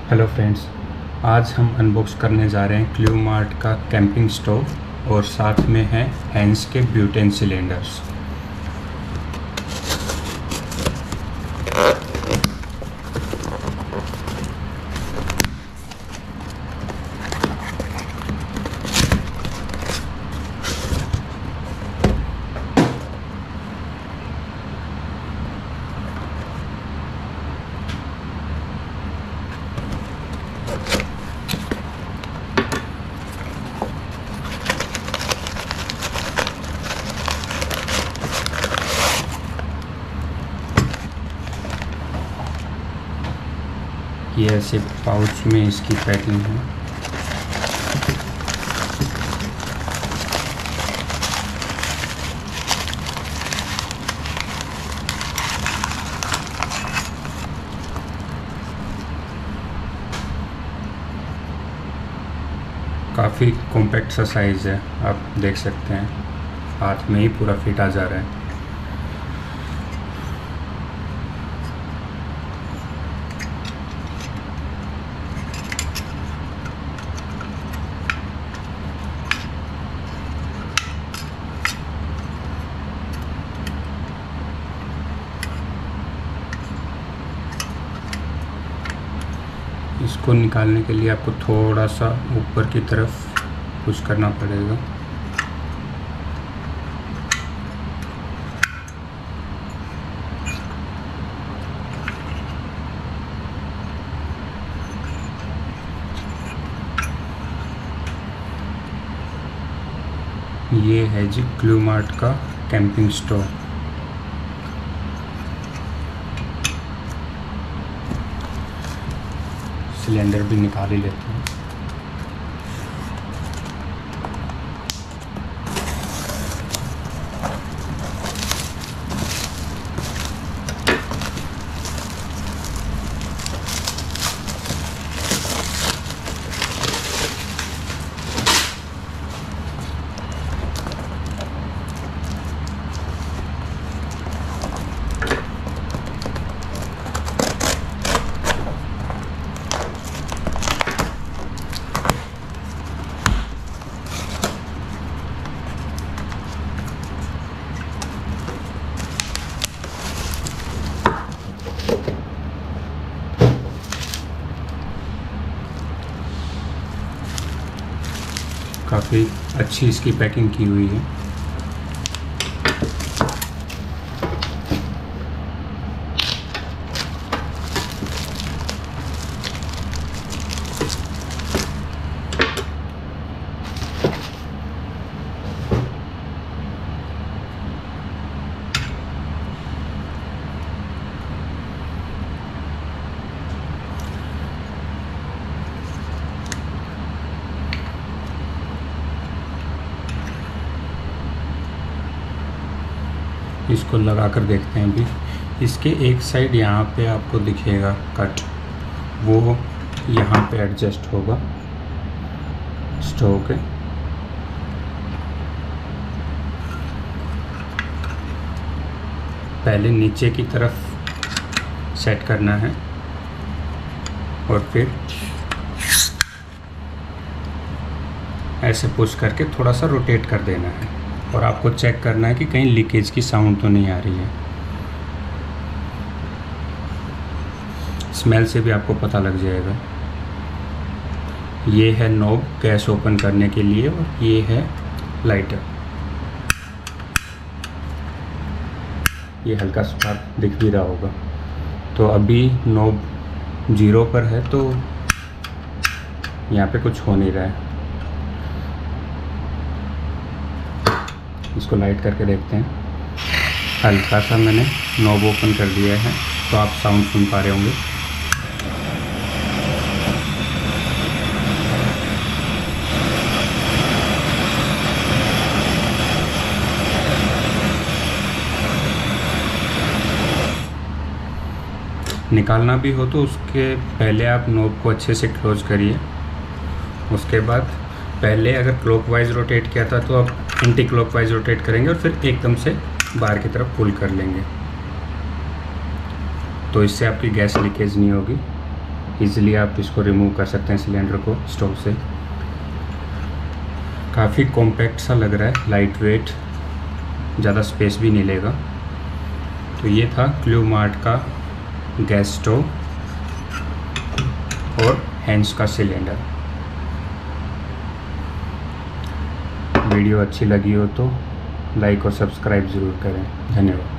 Hello friends, आज हम unbox करने जा रहे हैं क्लूमार्ट का कैंपिंग स्टोव और साथ में है हैंस के ब्यूटेन सिलेंडर्स। ये ऐसे पाउच में इसकी पैकिंग है। काफ़ी कॉम्पैक्ट सा साइज़ है, आप देख सकते हैं हाथ में ही पूरा फिट आ जा रहा है। इसको निकालने के लिए आपको थोड़ा सा ऊपर की तरफ पुश करना पड़ेगा। ये है जी क्लूमार्ट का कैंपिंग स्टोव। सिलेंडर भी निकाल ही लेते हैं। काफ़ी अच्छी इसकी पैकिंग की हुई है। इसको लगा कर देखते हैं अभी। इसके एक साइड यहाँ पे आपको दिखेगा कट, वो यहाँ पे एडजस्ट होगा स्टोव के। पहले नीचे की तरफ सेट करना है और फिर ऐसे पुश करके थोड़ा सा रोटेट कर देना है और आपको चेक करना है कि कहीं लीकेज की साउंड तो नहीं आ रही है। स्मेल से भी आपको पता लग जाएगा। ये है नॉब गैस ओपन करने के लिए और ये है लाइटर। ये हल्का स्पार्क दिख भी रहा होगा। तो अभी नॉब 0 पर है तो यहाँ पे कुछ हो नहीं रहा है। इसको लाइट करके देखते हैं। हल्का सा मैंने नॉब ओपन कर दिया है तो आप साउंड सुन पा रहे होंगे। निकालना भी हो तो उसके पहले आप नॉब को अच्छे से क्लोज करिए। उसके बाद पहले अगर क्लॉकवाइज रोटेट किया था तो आप एंटी क्लॉकवाइज रोटेट करेंगे और फिर एकदम से बाहर की तरफ पुल कर लेंगे, तो इससे आपकी गैस लीकेज नहीं होगी। ईज़िली आप इसको रिमूव कर सकते हैं सिलेंडर को स्टोव से। काफ़ी कॉम्पैक्ट सा लग रहा है, लाइट वेट, ज़्यादा स्पेस भी नहीं लेगा। तो ये था क्ल्यू मार्ट का गैस स्टोव और हैंस का सिलेंडर। वीडियो अच्छी लगी हो तो लाइक और सब्सक्राइब ज़रूर करें। धन्यवाद।